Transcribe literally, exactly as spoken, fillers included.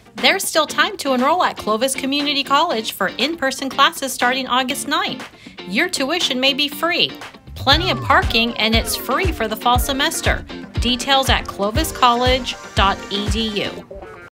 There's still time to enroll at Clovis Community College for in-person classes starting August ninth. Your tuition may be free, plenty of parking, and it's free for the fall semester. Details at clovis college dot e d u.